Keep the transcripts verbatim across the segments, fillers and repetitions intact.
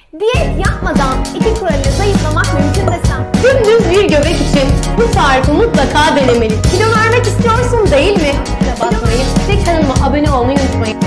Diyet yapmadan iki kuralıyla zayıflamak mümkün desem. Dümdüz bir göbek için bu tarifi mutlaka denemeli. Kilo vermek istiyorsun değil mi? Basmayı ve kanalıma abone olmayı unutmayın.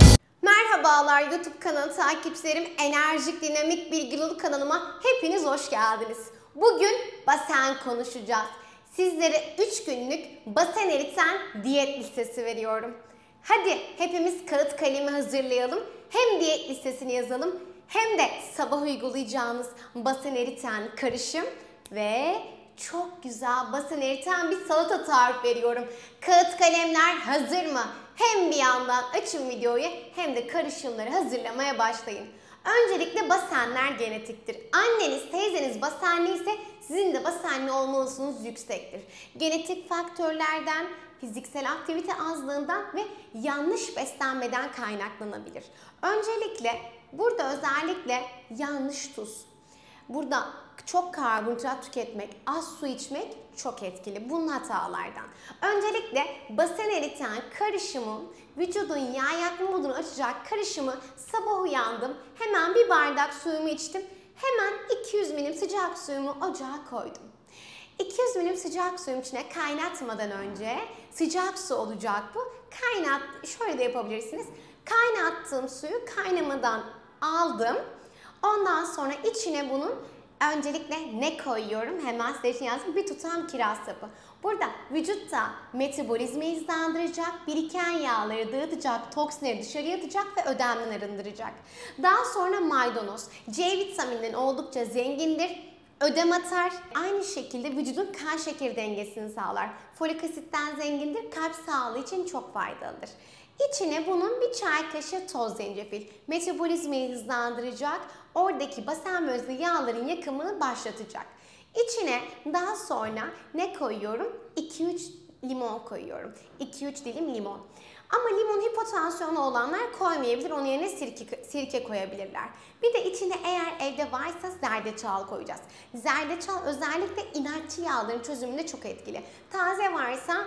Merhabalar YouTube kanalı takipçilerim. Enerjik, dinamik, bilgi dolu kanalıma hepiniz hoş geldiniz. Bugün basen konuşacağız. Sizlere üç günlük basen eriten diyet listesi veriyorum. Hadi hepimiz kağıt kalemi hazırlayalım. Hem diyet listesini yazalım hem de sabah uygulayacağınız basen eriten karışım ve çok güzel basen eriten bir salata tarifi veriyorum. Kağıt kalemler hazır mı? Hem bir yandan açın videoyu hem de karışımları hazırlamaya başlayın. Öncelikle basenler genetiktir. Anneniz, teyzeniz basenli ise sizin de basenli olma olasılığınız yüksektir. Genetik faktörlerden, fiziksel aktivite azlığından ve yanlış beslenmeden kaynaklanabilir. Öncelikle burada özellikle yanlış tuz, burada çok karbonhidrat tüketmek, az su içmek çok etkili. Bunun hatalardan. Öncelikle basen eriten karışımın vücudun yağ yakma modunu açacak karışımı sabah uyandım. Hemen bir bardak suyumu içtim. Hemen iki yüz milim sıcak suyumu ocağa koydum. iki yüz milim sıcak suyun içine kaynatmadan önce sıcak su olacak bu. Kaynat, şöyle de yapabilirsiniz. Kaynattığım suyu kaynamadan aldım. Ondan sonra içine bunun öncelikle ne koyuyorum? Hemen size için yazdım. Bir tutam kiraz sapı. Burada vücutta metabolizmayı hızlandıracak, biriken yağları dağıtacak, toksinleri dışarıya atacak ve ödemden arındıracak. Daha sonra maydanoz. C vitamininden oldukça zengindir. Ödem atar. Aynı şekilde vücudun kan şekeri dengesini sağlar. Folik asitten zengindir. Kalp sağlığı için çok faydalıdır. İçine bunun bir çay kaşığı toz zencefil. Metabolizmayı hızlandıracak. Oradaki basen bölgesinde yağların yakımını başlatacak. İçine daha sonra ne koyuyorum? iki üç limon koyuyorum. iki üç dilim limon. Ama limon hipotansiyonu olanlar koymayabilir. Onun yerine sirke, sirke koyabilirler. Bir de içine eğer evde varsa zerdeçal koyacağız. Zerdeçal özellikle inatçı yağların çözümünde çok etkili. Taze varsa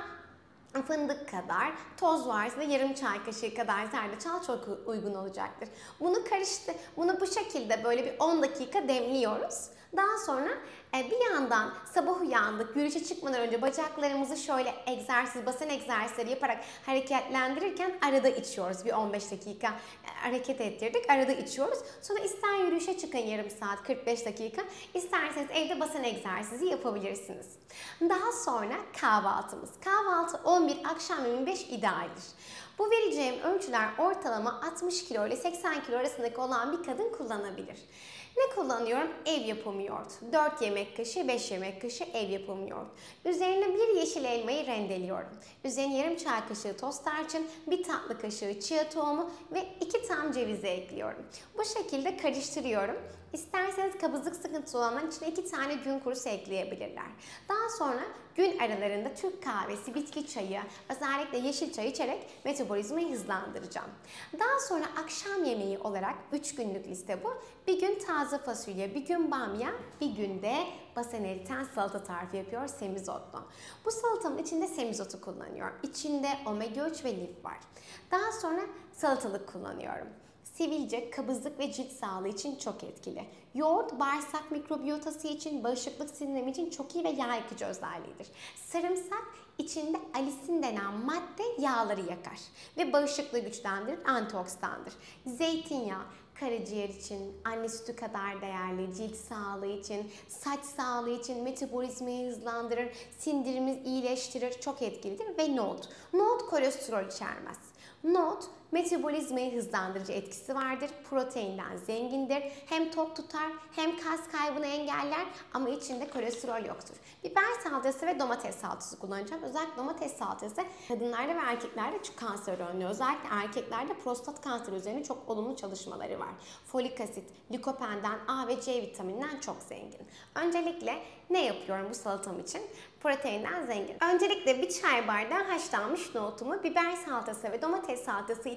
fındık kadar, toz varsa da yarım çay kaşığı kadar zerdeçal çok uygun olacaktır. Bunu karıştı, bunu bu şekilde böyle bir on dakika demliyoruz. Daha sonra bir yandan sabah uyandık, yürüyüşe çıkmadan önce bacaklarımızı şöyle egzersiz, basen egzersizleri yaparak hareketlendirirken arada içiyoruz. Bir on beş dakika hareket ettirdik, arada içiyoruz. Sonra ister yürüyüşe çıkın yarım saat, kırk beş dakika, isterseniz evde basen egzersizi yapabilirsiniz. Daha sonra kahvaltımız. Kahvaltı on bir, akşam yirmi beş idealdir. Bu vereceğim ölçüler ortalama altmış kilo ile seksen kilo arasındaki olan bir kadın kullanabilir. Ne kullanıyorum? Ev yapımı yoğurt. dört yemek kaşığı, beş yemek kaşığı ev yapımı yoğurt. Üzerine bir yeşil elmayı rendeliyorum. Üzerine yarım çay kaşığı toz tarçın, bir tatlı kaşığı chia tohumu ve iki tam cevizi ekliyorum. Bu şekilde karıştırıyorum. İsterseniz kabızlık sıkıntısı olanlar içine iki tane gün kurusu ekleyebilirler. Daha sonra gün aralarında Türk kahvesi, bitki çayı, özellikle yeşil çay içerek metabolizmayı hızlandıracağım. Daha sonra akşam yemeği olarak üç günlük liste bu. Bir gün taze fasulye, bir gün bamya, bir günde basen eriten salata tarifi yapıyor semizotlu. Bu salatamın içinde semizotu kullanıyorum. İçinde omega üç ve lif var. Daha sonra salatalık kullanıyorum. Sivilce, kabızlık ve cilt sağlığı için çok etkili. Yoğurt, bağırsak mikrobiyotası için, bağışıklık sistemi için çok iyi ve yağ yakıcı özelliğidir. Sarımsak, içinde alisin denen madde yağları yakar ve bağışıklığı güçlendirir, antioksidandır. Zeytinyağı, karaciğer için, anne sütü kadar değerli, cilt sağlığı için, saç sağlığı için, metabolizmayı hızlandırır, sindirimi iyileştirir, çok etkilidir ve nohut. Nohut kolesterol içermez. Nohut metabolizmayı hızlandırıcı etkisi vardır. Proteinden zengindir. Hem tok tutar hem kas kaybını engeller ama içinde kolesterol yoktur. Biber salçası ve domates salçası kullanacağım. Özellikle domates salçası kadınlarda ve erkeklerde çok kanser önlüyor. Özellikle erkeklerde prostat kanseri üzerine çok olumlu çalışmaları var. Folik asit, likopenden, A ve C vitamininden çok zengin. Öncelikle ne yapıyorum bu salatam için? Proteinden zengin. Öncelikle bir çay bardağı haşlanmış nohutumu biber salçası ve domates salçası ile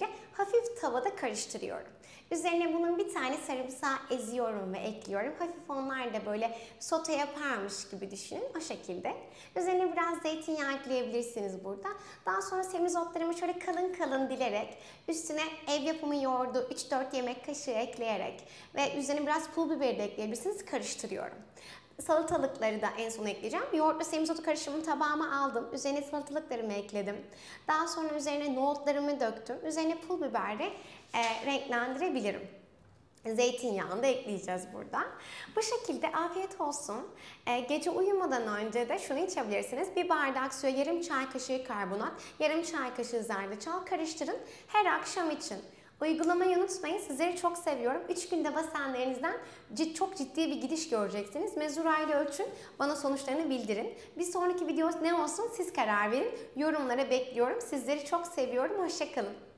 hafif tavada karıştırıyorum. Üzerine bunun bir tane sarımsağı eziyorum ve ekliyorum. Hafif onlar da böyle sote yaparmış gibi düşünün, o şekilde. Üzerine biraz zeytinyağı ekleyebilirsiniz burada. Daha sonra semizotlarımı şöyle kalın kalın dilerek, üstüne ev yapımı yoğurdu üç dört yemek kaşığı ekleyerek ve üzerine biraz pul biber de ekleyebilirsiniz, karıştırıyorum. Salatalıkları da en son ekleyeceğim. Yoğurtlu semizotu karışımını tabağıma aldım. Üzerine salatalıklarımı ekledim. Daha sonra üzerine nohutlarımı döktüm. Üzerine pul biberi e, renklendirebilirim. Zeytinyağını da ekleyeceğiz burada. Bu şekilde afiyet olsun. E, gece uyumadan önce de şunu içebilirsiniz. Bir bardak suya yarım çay kaşığı karbonat, yarım çay kaşığı zerdeçal karıştırın. Her akşam için. Uygulamayı unutmayın. Sizleri çok seviyorum. üç günde basenlerinizden cid, çok ciddi bir gidiş göreceksiniz. Mezurayla ölçün. Bana sonuçlarını bildirin. Bir sonraki video ne olsun siz karar verin. Yorumlara bekliyorum. Sizleri çok seviyorum. Hoşça kalın.